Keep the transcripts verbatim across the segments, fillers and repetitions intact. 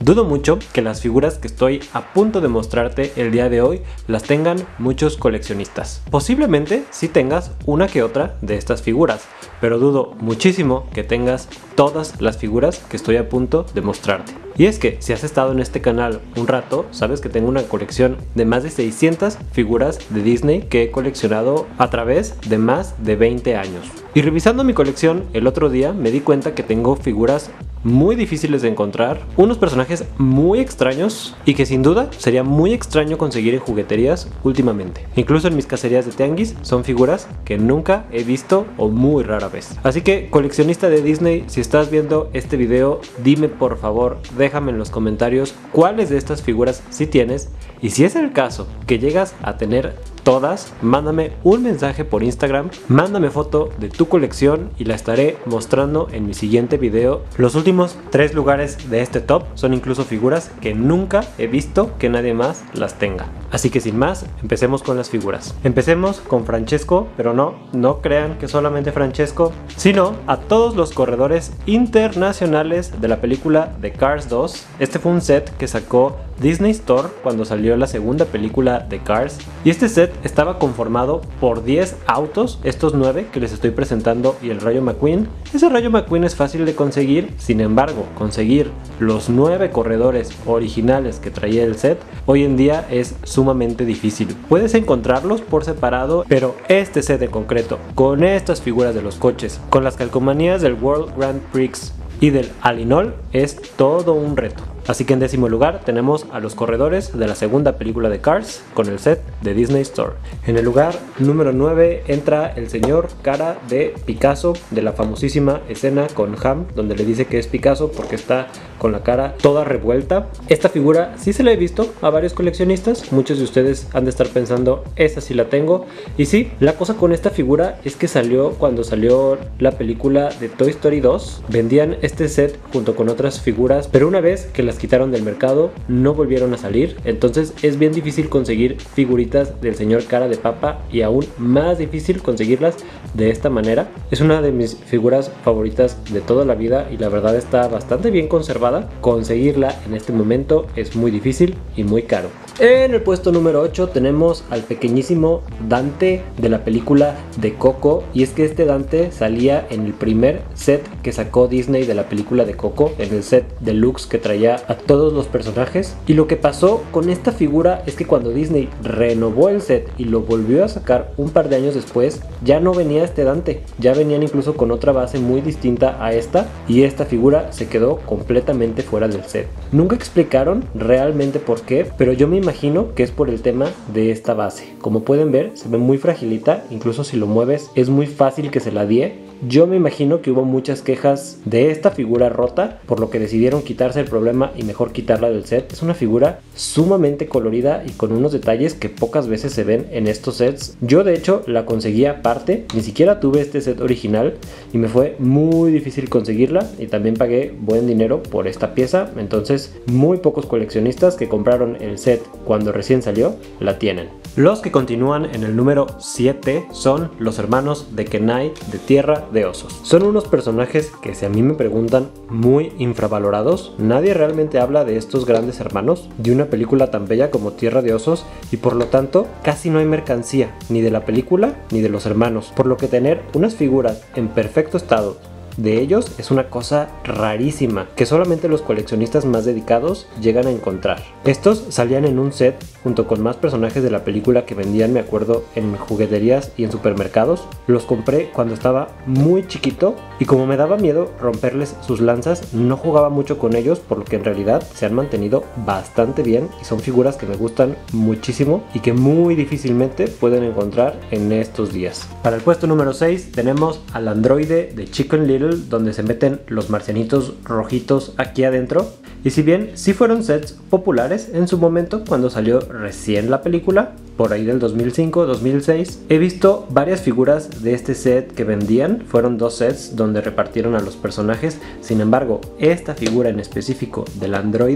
Dudo mucho que las figuras que estoy a punto de mostrarte el día de hoy las tengan muchos coleccionistas. Posiblemente sí tengas una que otra de estas figuras, pero dudo muchísimo que tengas todas las figuras que estoy a punto de mostrarte. Y es que si has estado en este canal un rato, sabes que tengo una colección de más de seiscientas figuras de Disney que he coleccionado a través de más de veinte años. Y revisando mi colección el otro día me di cuenta que tengo figuras muy difíciles de encontrar, unos personajes muy extraños y que sin duda sería muy extraño conseguir en jugueterías últimamente. Incluso en mis cacerías de tianguis son figuras que nunca he visto o muy rara vez. Así que, coleccionista de Disney, si estás viendo este video, dime por favor, déjame en los comentarios cuáles de estas figuras sí tienes, y si es el caso que llegas a tener todas, mándame un mensaje por Instagram, mándame foto de tu colección y la estaré mostrando en mi siguiente video. Los últimos tres lugares de este top son incluso figuras que nunca he visto que nadie más las tenga. Así que sin más, empecemos con las figuras. Empecemos con Francesco, pero no, no crean que solamente Francesco, sino a todos los corredores internacionales de la película de Cars dos. Este fue un set que sacó Disney Store cuando salió la segunda película de Cars, y este set estaba conformado por diez autos, estos nueve que les estoy presentando y el Rayo McQueen. Ese Rayo McQueen es fácil de conseguir, sin embargo, conseguir los nueve corredores originales que traía el set hoy en día es sumamente difícil. Puedes encontrarlos por separado, pero este set en concreto, con estas figuras de los coches, con las calcomanías del World Grand Prix y del Alinol, es todo un reto. Así que en décimo lugar tenemos a los corredores de la segunda película de Cars con el set de Disney Store. En el lugar número nueve entra el señor cara de Picasso, de la famosísima escena con Ham, donde le dice que es Picasso porque está con la cara toda revuelta. Esta figura sí se la he visto a varios coleccionistas, muchos de ustedes han de estar pensando, esa sí la tengo. Y sí, la cosa con esta figura es que salió cuando salió la película de Toy Story dos, vendían este set junto con otras figuras, pero una vez que las quitaron del mercado no volvieron a salir, entonces es bien difícil conseguir figuritas del señor cara de papa y aún más difícil conseguirlas de esta manera. Es una de mis figuras favoritas de toda la vida y la verdad está bastante bien conservada. Conseguirla en este momento es muy difícil y muy caro. En el puesto número ocho tenemos al pequeñísimo Dante de la película de Coco, y es que este Dante salía en el primer set que sacó Disney de la película de Coco, en el set deluxe que traía a todos los personajes. Y lo que pasó con esta figura es que cuando Disney renovó el set y lo volvió a sacar un par de años después, ya no venía este Dante, ya venían incluso con otra base muy distinta a esta, y esta figura se quedó completamente fuera del set. Nunca explicaron realmente por qué, pero yo me imagino que es por el tema de esta base. Como pueden ver, se ve muy fragilita, incluso si lo mueves es muy fácil que se la die. Yo me imagino que hubo muchas quejas de esta figura rota, por lo que decidieron quitarse el problema y mejor quitarla del set. Es una figura sumamente colorida y con unos detalles que pocas veces se ven en estos sets. Yo de hecho la conseguí aparte, ni siquiera tuve este set original y me fue muy difícil conseguirla, y también pagué buen dinero por esta pieza. Entonces muy pocos coleccionistas que compraron el set cuando recién salió la tienen. Los que continúan en el número siete son los hermanos de Kenai de Tierra de Osos. Son unos personajes que, si a mí me preguntan, muy infravalorados. Nadie realmente habla de estos grandes hermanos de una película tan bella como Tierra de Osos, y por lo tanto casi no hay mercancía ni de la película ni de los hermanos, por lo que tener unas figuras en perfecto estado de ellos es una cosa rarísima que solamente los coleccionistas más dedicados llegan a encontrar. Estos salían en un set junto con más personajes de la película que vendían, me acuerdo, en jugueterías y en supermercados. Los compré cuando estaba muy chiquito y como me daba miedo romperles sus lanzas, no jugaba mucho con ellos, por lo que en realidad se han mantenido bastante bien y son figuras que me gustan muchísimo y que muy difícilmente pueden encontrar en estos días. Para el puesto número seis tenemos al androide de Chicken Little, donde se meten los marcianitos rojitos aquí adentro. Y si bien sí fueron sets populares en su momento cuando salió recién la película, por ahí del dos mil cinco dos mil seis, he visto varias figuras de este set que vendían. Fueron dos sets donde repartieron a los personajes. Sin embargo, esta figura en específico del androide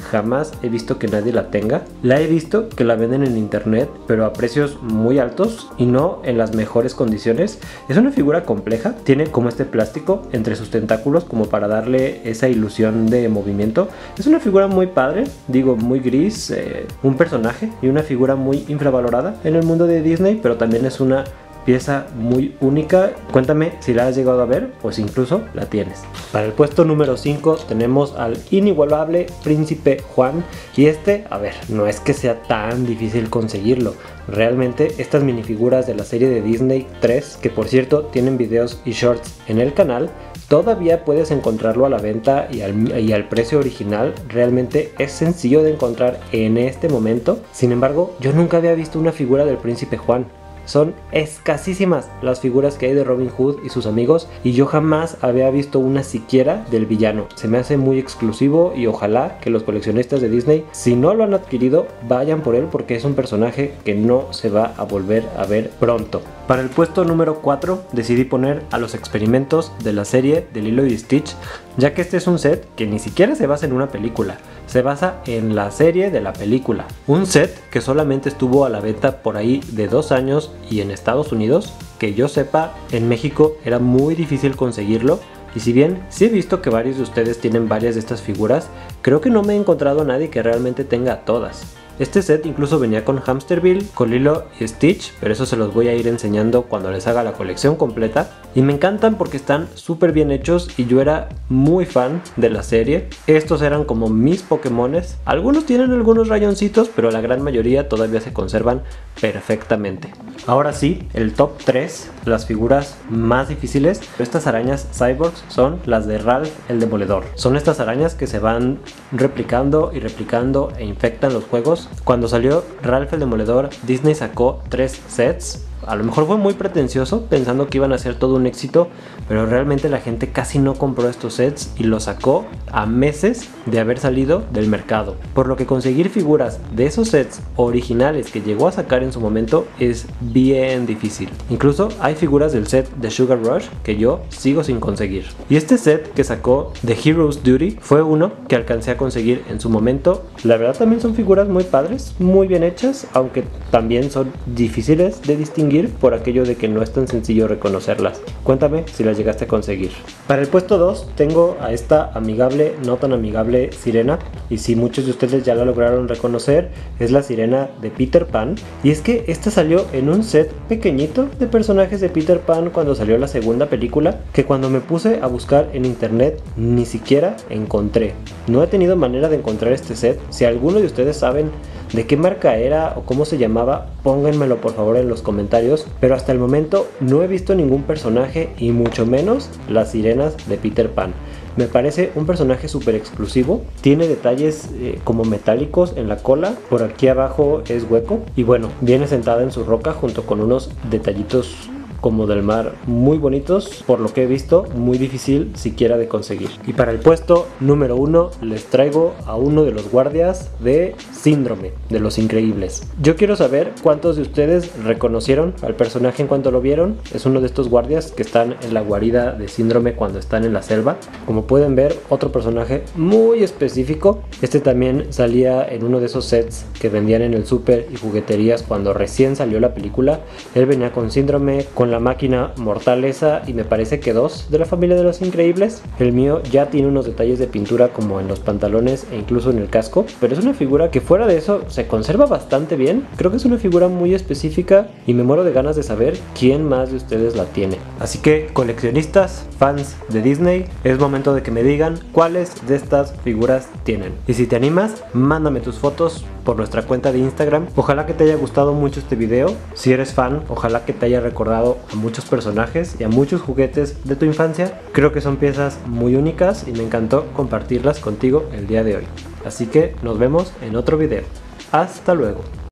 jamás he visto que nadie la tenga. La he visto que la venden en internet, pero a precios muy altos y no en las mejores condiciones. Es una figura compleja, tiene como este plástico entre sus tentáculos como para darle esa ilusión de movimiento. Es una figura muy padre, digo muy gris, eh, un personaje y una figura muy infravalorada en el mundo de Disney, pero también es una pieza muy única. Cuéntame si la has llegado a ver o si incluso la tienes. Para el puesto número cinco tenemos al inigualable Príncipe Juan, y este, a ver, no es que sea tan difícil conseguirlo. Realmente estas minifiguras de la serie de Disney tres, que por cierto tienen videos y shorts en el canal, todavía puedes encontrarlo a la venta y al, y al precio original. Realmente es sencillo de encontrar en este momento. Sin embargo, yo nunca había visto una figura del Príncipe Juan. Son escasísimas las figuras que hay de Robin Hood y sus amigos, y yo jamás había visto una siquiera del villano. Se me hace muy exclusivo y ojalá que los coleccionistas de Disney, si no lo han adquirido, vayan por él, porque es un personaje que no se va a volver a ver pronto. Para el puesto número cuatro decidí poner a los experimentos de la serie de Lilo y Stitch, ya que este es un set que ni siquiera se basa en una película, se basa en la serie de la película. Un set que solamente estuvo a la venta por ahí de dos años, y en Estados Unidos, que yo sepa, en México era muy difícil conseguirlo. Y si bien sí he visto que varios de ustedes tienen varias de estas figuras, creo que no me he encontrado a nadie que realmente tenga todas. Este set incluso venía con Hamsterville, con Lilo y Stitch, pero eso se los voy a ir enseñando cuando les haga la colección completa. Y me encantan porque están súper bien hechos y yo era muy fan de la serie. Estos eran como mis Pokémones. Algunos tienen algunos rayoncitos, pero la gran mayoría todavía se conservan perfectamente. Ahora sí, el top tres, las figuras más difíciles. Estas arañas cyborgs son las de Ralph el Demoledor. Son estas arañas que se van replicando y replicando e infectan los juegos. Cuando salió Ralph el Demoledor, Disney sacó tres sets. A lo mejor fue muy pretencioso, pensando que iban a ser todo un éxito, pero realmente la gente casi no compró estos sets y los sacó a meses de haber salido del mercado. Por lo que conseguir figuras de esos sets originales que llegó a sacar en su momento es bien difícil. Incluso hay figuras del set de Sugar Rush que yo sigo sin conseguir. Y este set que sacó de Hero's Duty fue uno que alcancé a conseguir en su momento. La verdad también son figuras muy padres, muy bien hechas, aunque también son difíciles de distinguir por aquello de que no es tan sencillo reconocerlas. Cuéntame si las llegaste a conseguir. Para el puesto dos tengo a esta amigable, no tan amigable sirena, y si muchos de ustedes ya la lograron reconocer, es la sirena de Peter Pan. Y es que esta salió en un set pequeñito de personajes de Peter Pan cuando salió la segunda película, que cuando me puse a buscar en internet ni siquiera encontré. No he tenido manera de encontrar este set. Si alguno de ustedes saben de qué marca era o cómo se llamaba, pónganmelo por favor en los comentarios, pero hasta el momento no he visto ningún personaje y mucho menos las sirenas de Peter Pan. Me parece un personaje súper exclusivo, tiene detalles eh, como metálicos en la cola, por aquí abajo es hueco y bueno, viene sentada en su roca junto con unos detallitos como del mar muy bonitos, por lo que he visto muy difícil siquiera de conseguir. Y para el puesto número uno les traigo a uno de los guardias de Síndrome, de Los Increíbles. Yo quiero saber cuántos de ustedes reconocieron al personaje en cuanto lo vieron. Es uno de estos guardias que están en la guarida de Síndrome cuando están en la selva. Como pueden ver, otro personaje muy específico. Este también salía en uno de esos sets que vendían en el súper y jugueterías cuando recién salió la película. Él venía con Síndrome, con la máquina Mortaleza y me parece que dos de la familia de Los Increíbles. El mío ya tiene unos detalles de pintura como en los pantalones e incluso en el casco, pero es una figura que fuera de eso se conserva bastante bien. Creo que es una figura muy específica y me muero de ganas de saber quién más de ustedes la tiene. Así que coleccionistas, fans de Disney, es momento de que me digan cuáles de estas figuras tienen. Y si te animas, mándame tus fotos por nuestra cuenta de Instagram. Ojalá que te haya gustado mucho este video. Si eres fan, ojalá que te haya recordado a muchos personajes y a muchos juguetes de tu infancia. Creo que son piezas muy únicas y me encantó compartirlas contigo el día de hoy. Así que nos vemos en otro video. Hasta luego.